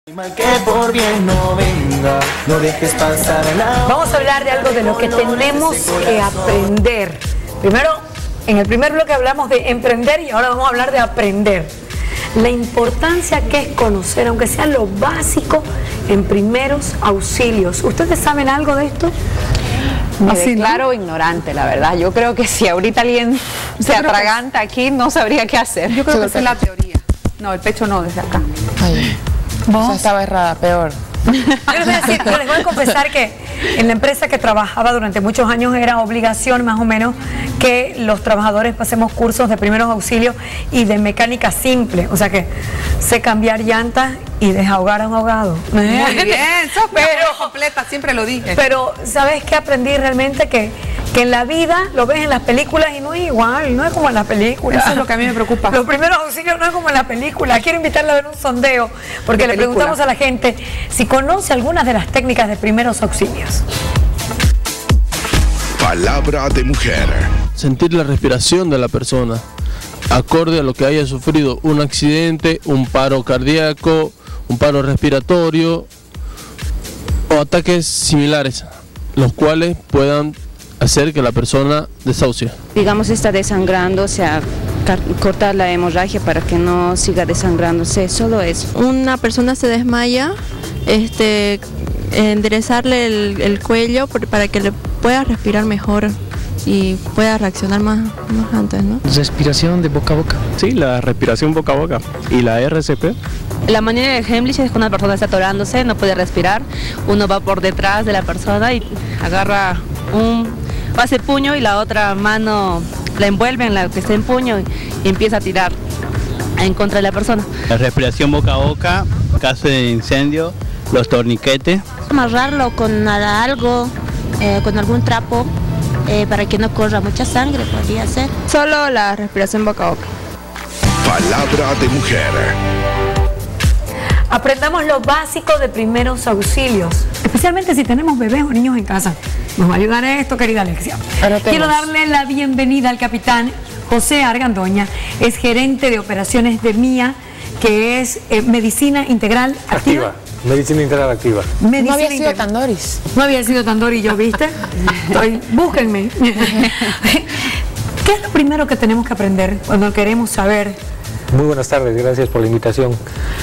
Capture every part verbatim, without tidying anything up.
Mal que por bien no venga, no dejes pasar la... Vamos a hablar de algo de lo que tenemos que aprender. Primero, en el primer bloque hablamos de emprender y ahora vamos a hablar de aprender. La importancia que es conocer, aunque sea lo básico, en primeros auxilios. ¿Ustedes saben algo de esto? Me declaro ignorante, la verdad. Yo creo que si ahorita alguien se atraganta aquí, no sabría qué hacer. Yo creo que esa es la teoría. No, el pecho no, desde acá. Ay, ¿Vos? o sea, estaba errada, peor. Yo les voy a decir, yo les voy a confesar que en la empresa que trabajaba durante muchos años era obligación más o menos que los trabajadores pasemos cursos de primeros auxilios y de mecánica simple, o sea que sé cambiar llantas y desahogar a un ahogado. Muy bien, sos pero completa, siempre lo dije. Pero ¿sabes qué aprendí realmente? Que, que en la vida lo ves en las películas y no es igual, no es como en las películas. Eso es lo que a mí me preocupa. Los primeros auxilios no es como en la película. Quiero invitarla a ver un sondeo, porque le preguntamos a la gente si conoce algunas de las técnicas de primeros auxilios. Palabra de mujer. Sentir la respiración de la persona, acorde a lo que haya sufrido, un accidente, un paro cardíaco, un paro respiratorio o ataques similares, los cuales puedan hacer que la persona desahucie. Digamos, está desangrando, o sea, cortar la hemorragia para que no siga desangrándose, solo eso. Una persona se desmaya, este, enderezarle el, el cuello para que le pueda respirar mejor y pueda reaccionar más, más antes, ¿no? Respiración de boca a boca. Sí, la respiración boca a boca. ¿Y la R C P? La manera de Heimlich es cuando una persona está atorándose, no puede respirar, uno va por detrás de la persona y agarra un, hace puño y la otra mano la envuelve en la que está en puño y empieza a tirar en contra de la persona. La respiración boca a boca, caso de incendio, los torniquetes. Amarrarlo con nada, algo, eh, con algún trapo, eh, para que no corra mucha sangre, podría ser. Solo la respiración boca a boca. Palabra de mujer. Aprendamos lo básico de primeros auxilios, especialmente si tenemos bebés o niños en casa. Nos va a ayudar esto, querida Alexia. Quiero darle la bienvenida al capitán José Argandoña, es gerente de operaciones de M I A, que es eh, Medicina Integral Activa. Activa. Medicina Integral Activa. Medicina no había sido integral. Tandoris. No había sido Tandoris yo, ¿viste? Estoy, búsquenme. ¿Qué es lo primero que tenemos que aprender cuando queremos saber? Muy buenas tardes, gracias por la invitación.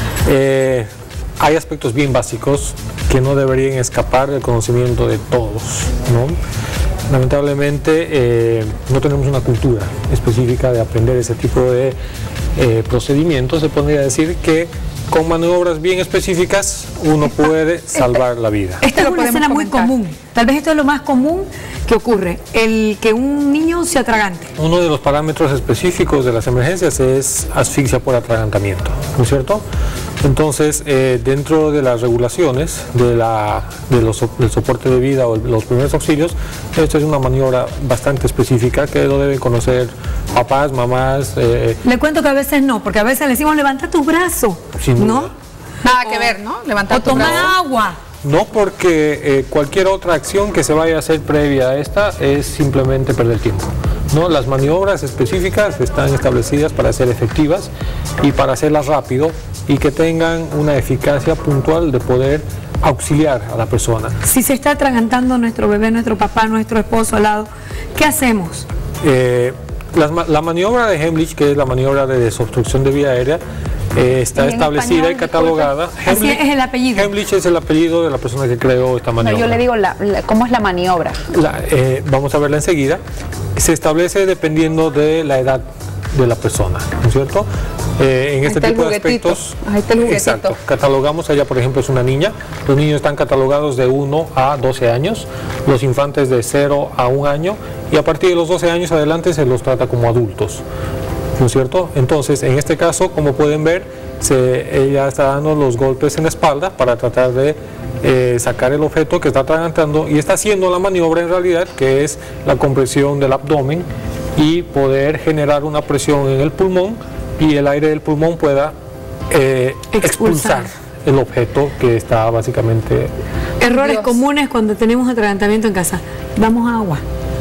Eh, hay aspectos bien básicos que no deberían escapar del conocimiento de todos, ¿no? Lamentablemente eh, no tenemos una cultura específica de aprender ese tipo de eh, procedimientos. Se podría decir que con maniobras bien específicas uno puede salvar la vida. Esta es una escena muy común. Tal vez esto es lo más común que ocurre, el que un niño se atragante. Uno de los parámetros específicos de las emergencias es asfixia por atragantamiento, ¿no es cierto? Entonces, eh, dentro de las regulaciones de la, de los, del soporte de vida o los primeros auxilios, esta es una maniobra bastante específica que lo deben conocer papás, mamás. Eh, Le cuento que a veces no, porque a veces le decimos levanta tu brazo, ¿no? Nada que ver, ¿no? Levantar o tomar agua. No, porque eh, cualquier otra acción que se vaya a hacer previa a esta es simplemente perder tiempo. ¿No? Las maniobras específicas están establecidas para ser efectivas y para hacerlas rápido y que tengan una eficacia puntual de poder auxiliar a la persona. Si se está atragantando nuestro bebé, nuestro papá, nuestro esposo al lado, ¿qué hacemos? Eh, la, la maniobra de Heimlich, que es la maniobra de desobstrucción de vía aérea, Eh, está establecida español, y catalogada. Heimlich, así es el apellido. Heimlich es el apellido de la persona que creó esta maniobra. No, yo le digo, la, la, ¿cómo es la maniobra? La, eh, vamos a verla enseguida. Se establece dependiendo de la edad de la persona, ¿no es cierto? Eh, en este tipo de aspectos, ahí está el juguetito. Exacto, catalogamos, allá por ejemplo es una niña, los niños están catalogados de uno a doce años, los infantes de cero a un año y a partir de los doce años adelante se los trata como adultos, ¿no es cierto? Entonces, en este caso, como pueden ver, se, ella está dando los golpes en la espalda para tratar de eh, sacar el objeto que está atragantando y está haciendo la maniobra en realidad, que es la compresión del abdomen y poder generar una presión en el pulmón y el aire del pulmón pueda eh, expulsar el objeto que está básicamente... Errores Dios. comunes cuando tenemos atragantamiento en casa. Damos agua.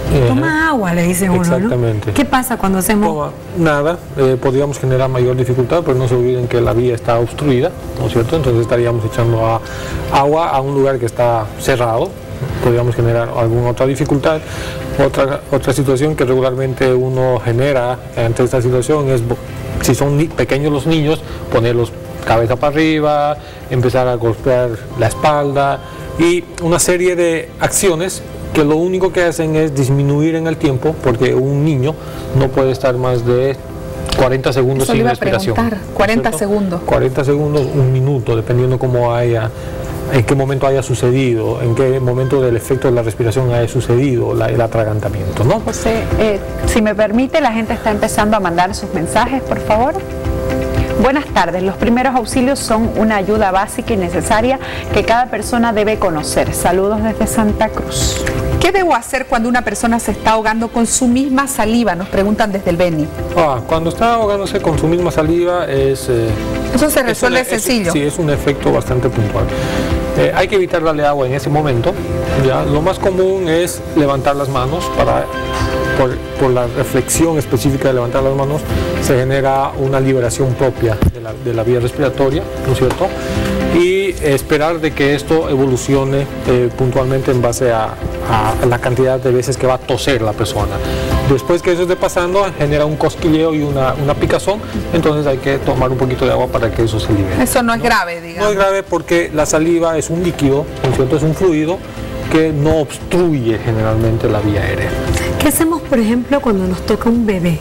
Toma agua, le dice uno, exactamente. ¿no? ¿Qué pasa cuando hacemos? Toma nada, eh, podríamos generar mayor dificultad, pero no se olviden que la vía está obstruida, ¿no es cierto? Entonces estaríamos echando a, agua a un lugar que está cerrado, podríamos generar alguna otra dificultad. Otra, otra situación que regularmente uno genera ante esta situación es, si son ni pequeños los niños, ponerlos cabeza para arriba, empezar a golpear la espalda y una serie de acciones que lo único que hacen es disminuir en el tiempo, porque un niño no puede estar más de cuarenta segundos Eso sin iba a respiración. preguntar, cuarenta segundos. cuarenta segundos, un minuto, dependiendo cómo haya, en qué momento haya sucedido, en qué momento del efecto de la respiración haya sucedido la, el atragantamiento, ¿no? José, eh, si me permite, la gente está empezando a mandar sus mensajes, por favor. Buenas tardes. Los primeros auxilios son una ayuda básica y necesaria que cada persona debe conocer. Saludos desde Santa Cruz. ¿Qué debo hacer cuando una persona se está ahogando con su misma saliva? Nos preguntan desde el Beni. Ah, cuando está ahogándose con su misma saliva es... Eh, Eso se resuelve es una, sencillo. Es, sí, es un efecto bastante puntual. Eh, hay que evitar darle agua en ese momento. ¿Ya? Lo más común es levantar las manos para... Por, por la reflexión específica de levantar las manos se genera una liberación propia de la, de la vía respiratoria, ¿no es cierto? Y esperar de que esto evolucione eh, puntualmente en base a, a la cantidad de veces que va a toser la persona. Después que eso esté pasando, genera un cosquilleo y una, una picazón, entonces hay que tomar un poquito de agua para que eso se libere. Eso no es grave, digamos. No es grave porque la saliva es un líquido, ¿no es cierto? Es un fluido que no obstruye generalmente la vía aérea. ¿Qué hacemos, por ejemplo, cuando nos toca un bebé?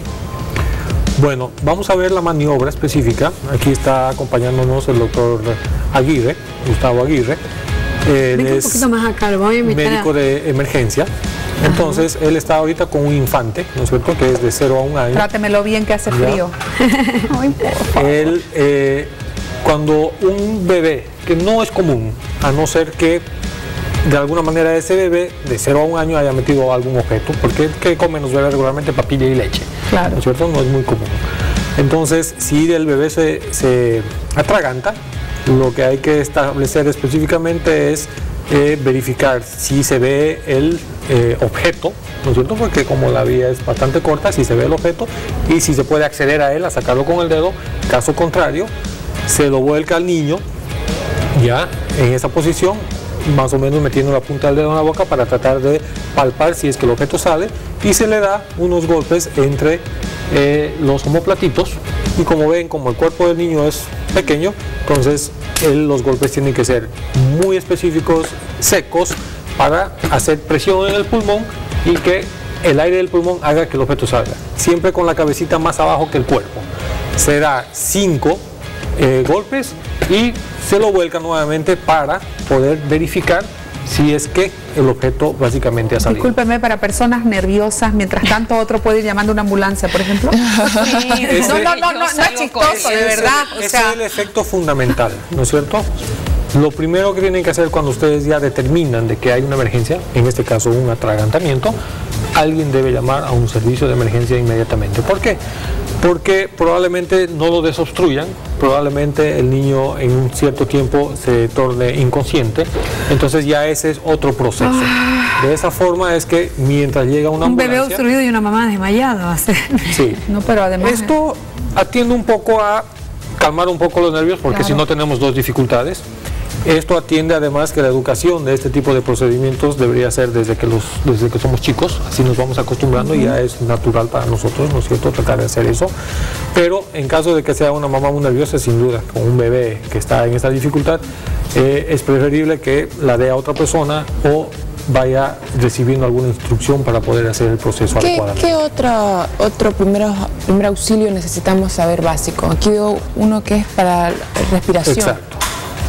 Bueno, vamos a ver la maniobra específica. Aquí está acompañándonos el doctor Aguirre, Gustavo Aguirre. Él Venga es un poquito más acá, lo voy a invitar médico a... de emergencia. Entonces, Ajá. él está ahorita con un infante, ¿no es cierto?, que es de cero a un año. Trátemelo bien que hace frío. Ay, por favor. Él, eh, cuando un bebé, que no es común, a no ser que de alguna manera ese bebé de cero a un año haya metido algún objeto, porque ¿qué comen los bebés regularmente? Papilla y leche, claro. ¿no es cierto? No es muy común. Entonces, si el bebé se, se atraganta, lo que hay que establecer específicamente es eh, verificar si se ve el eh, objeto, ¿no es cierto? Porque como la vía es bastante corta, si se ve el objeto y si se puede acceder a él, a sacarlo con el dedo. Caso contrario, se lo vuelca al niño ya en esa posición, más o menos metiendo la punta del dedo en la boca para tratar de palpar si es que el objeto sale, y se le da unos golpes entre eh, los omoplatitos, y como ven, como el cuerpo del niño es pequeño, entonces él, los golpes tienen que ser muy específicos, secos, para hacer presión en el pulmón y que el aire del pulmón haga que el objeto salga, siempre con la cabecita más abajo que el cuerpo. Se da cinco eh, golpes y se lo vuelca nuevamente para poder verificar si es que el objeto básicamente ha salido. Discúlpeme, para personas nerviosas, mientras tanto otro puede ir llamando a una ambulancia, por ejemplo. Sí. Ese, no, no, no, no, no es chistoso, de verdad. Ese o sea... es el efecto fundamental, ¿no es cierto? Lo primero que tienen que hacer cuando ustedes ya determinan de que hay una emergencia, en este caso un atragantamiento, alguien debe llamar a un servicio de emergencia inmediatamente. ¿Por qué? Porque probablemente no lo desobstruyan, probablemente el niño en un cierto tiempo se torne inconsciente, entonces ya ese es otro proceso. De esa forma es que mientras llega una un ambulancia... Un bebé obstruido y una mamá desmayada va a ser. Sí. No, pero además... Esto atiende un poco a calmar un poco los nervios, porque claro, si no tenemos dos dificultades. Esto atiende además que la educación de este tipo de procedimientos debería ser desde que, los, desde que somos chicos, así nos vamos acostumbrando y ya es natural para nosotros, ¿no es cierto?, tratar de hacer eso. Pero en caso de que sea una mamá muy nerviosa, sin duda, con un bebé que está en esta dificultad, eh, es preferible que la dé a otra persona o vaya recibiendo alguna instrucción para poder hacer el proceso ¿Qué, adecuadamente. ¿Qué otro, otro primer, primer auxilio necesitamos saber básico? Aquí veo uno que es para respiración. Exacto.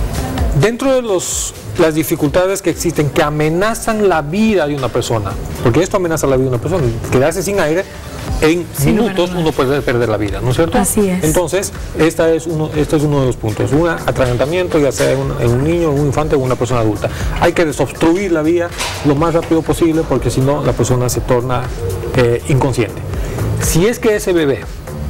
Dentro de los, las dificultades que existen que amenazan la vida de una persona, porque esto amenaza la vida de una persona, quedarse sin aire, en sí, minutos no, uno puede perder la vida, ¿no es cierto? Así es. Entonces, esta es uno, este es uno de los puntos, un atragantamiento, ya sea en un, en un niño, en un infante o en una persona adulta. Hay que desobstruir la vía lo más rápido posible, porque si no, la persona se torna eh, inconsciente. Si es que ese bebé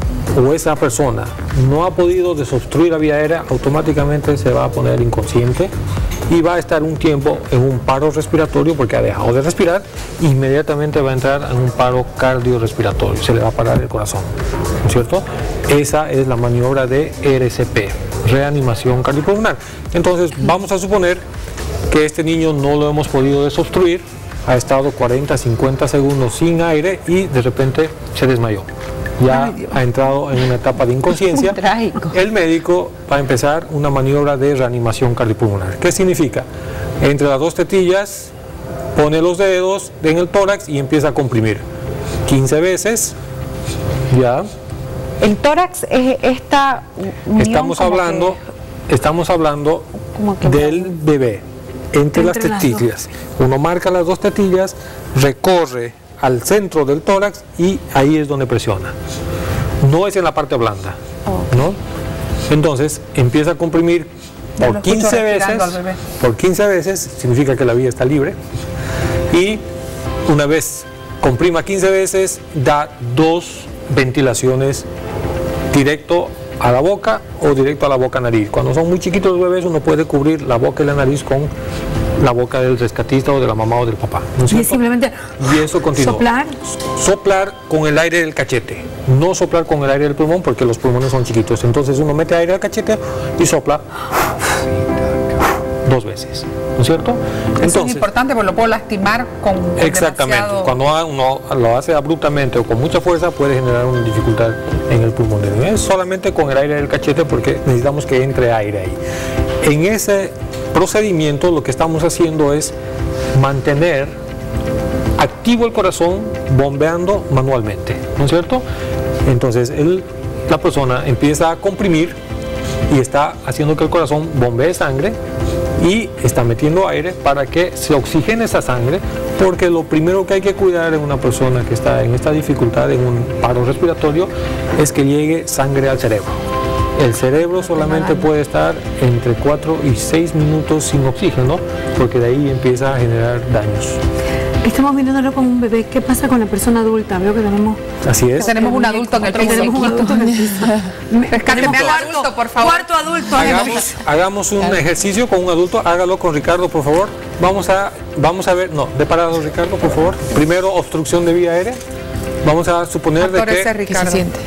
o esa persona no ha podido desobstruir la vía aérea, automáticamente se va a poner inconsciente y va a estar un tiempo en un paro respiratorio porque ha dejado de respirar, inmediatamente va a entrar en un paro cardiorrespiratorio, se le va a parar el corazón, ¿no es cierto? Esa es la maniobra de R C P, reanimación cardiopulmonar. Entonces vamos a suponer que este niño no lo hemos podido desobstruir, ha estado cuarenta, cincuenta segundos sin aire y de repente se desmayó. Ya ha entrado en una etapa de inconsciencia. El médico va a empezar una maniobra de reanimación cardiopulmonar. ¿Qué significa? Entre las dos tetillas pone los dedos en el tórax y empieza a comprimir quince veces. Ya. El tórax es esta unión. Estamos hablando, que, estamos hablando del bebé entre, entre las tetillas. Las Uno marca las dos tetillas, recorre al centro del tórax y ahí es donde presiona. No es en la parte blanda, okay. ¿no? Entonces empieza a comprimir por quince veces, por quince veces, significa que la vía está libre, y una vez comprima quince veces, da dos ventilaciones directo a la boca o directo a la boca nariz. Cuando son muy chiquitos los bebés, uno puede cubrir la boca y la nariz con la boca del rescatista o de la mamá o del papá, ¿no es y es simplemente y eso continúa. Soplar. Soplar con el aire del cachete, no soplar con el aire del pulmón porque los pulmones son chiquitos. Entonces uno mete aire al cachete y sopla dos veces, ¿no es cierto? Entonces, eso es importante porque lo puedo lastimar con exactamente, demasiado... cuando uno lo hace abruptamente o con mucha fuerza puede generar una dificultad en el pulmón. Es solamente con el aire del cachete porque necesitamos que entre aire ahí. En ese procedimiento lo que estamos haciendo es mantener activo el corazón bombeando manualmente, ¿no es cierto? Entonces el, la persona empieza a comprimir y está haciendo que el corazón bombee sangre y está metiendo aire para que se oxigene esa sangre, porque lo primero que hay que cuidar en una persona que está en esta dificultad, en un paro respiratorio, es que llegue sangre al cerebro. El cerebro solamente puede estar entre cuatro y seis minutos sin oxígeno, porque de ahí empieza a generar daños. Estamos mirándolo con un bebé. ¿Qué pasa con la persona adulta? Veo que tenemos... Así es. Tenemos un adulto en el piso. Tenemos un adulto en el piso. Rescáteme al adulto, por favor. Cuarto adulto. Hagamos, hagamos un ejercicio con un adulto. Hágalo con Ricardo, por favor. Vamos a, vamos a ver... No, de parado, Ricardo, por favor. Primero, obstrucción de vía aérea. Vamos a suponer de que... que se siente.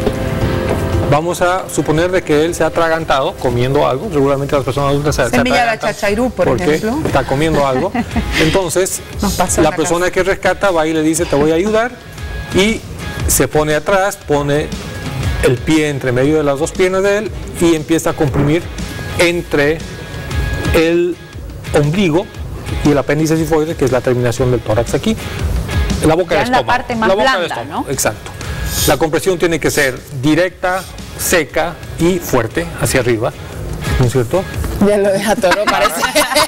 Vamos a suponer de que él se ha atragantado comiendo algo. Regularmente las personas adultas se, Semilla se de chachairú, por porque ejemplo. está comiendo algo. Entonces, la persona que rescata va y le dice, te voy a ayudar. Y se pone atrás, pone el pie entre medio de las dos piernas de él y empieza a comprimir entre el ombligo y el apéndice sifoide, que es la terminación del tórax aquí. La boca del estómago. La parte más la boca blanda, del estómago, ¿no? Exacto. La compresión tiene que ser directa, seca y fuerte hacia arriba, ¿no es cierto? Ya lo deja todo, parece.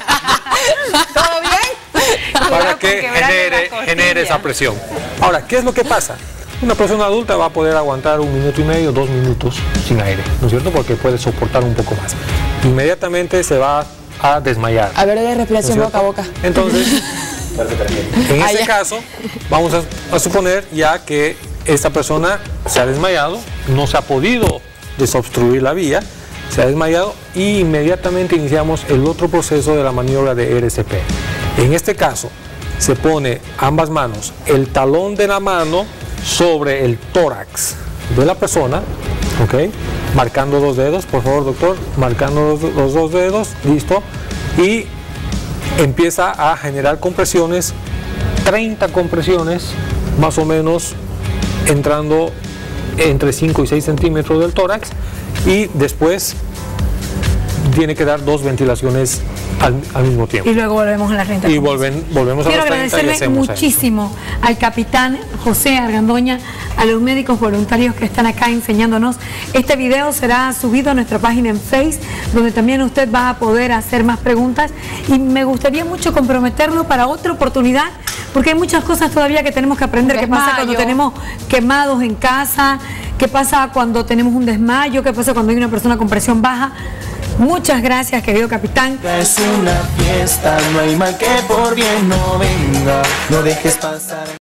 ¿Todo bien? Para que genere, genere esa presión. Ahora, ¿qué es lo que pasa? Una persona adulta va a poder aguantar un minuto y medio, dos minutos sin aire, ¿no es cierto? Porque puede soportar un poco más. Inmediatamente se va a desmayar. A ver, de respiración, ¿no es boca a boca. Entonces, en este caso, vamos a, a suponer ya que esta persona se ha desmayado, no se ha podido desobstruir la vía, se ha desmayado y inmediatamente iniciamos el otro proceso de la maniobra de R C P. En este caso, se pone ambas manos, el talón de la mano sobre el tórax de la persona, ¿ok? Marcando dos dedos, por favor, doctor, marcando los, los dos dedos, listo, y empieza a generar compresiones, treinta compresiones, más o menos, entrando entre cinco y seis centímetros del tórax, y después tiene que dar dos ventilaciones al, al mismo tiempo. Y luego volvemos a la renta. Y volven, volvemos Quiero a los treinta y agradecerle hacemos muchísimo ahí al capitán José Argandoña, a los médicos voluntarios que están acá enseñándonos. Este video será subido a nuestra página en Facebook, donde también usted va a poder hacer más preguntas, y me gustaría mucho comprometerlo para otra oportunidad, porque hay muchas cosas todavía que tenemos que aprender. ¿Qué pasa cuando tenemos quemados en casa? ¿Qué pasa cuando tenemos un desmayo? ¿Qué pasa cuando hay una persona con presión baja? Muchas gracias, querido capitán. Es una fiesta, no hay mal que por bien no venga, no dejes pasar.